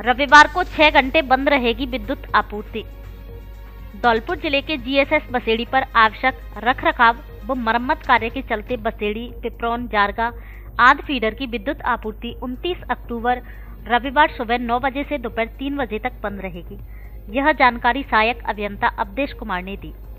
रविवार को 6 घंटे बंद रहेगी विद्युत आपूर्ति। धौलपुर जिले के जीएसएस बसेड़ी पर आवश्यक रखरखाव व मरम्मत कार्य के चलते बसेड़ी, पिपरौन, जारगा आदि फीडर की विद्युत आपूर्ति 29 अक्टूबर रविवार सुबह 9 बजे से दोपहर 3 बजे तक बंद रहेगी। यह जानकारी सहायक अभियंता अवधेश कुमार ने दी।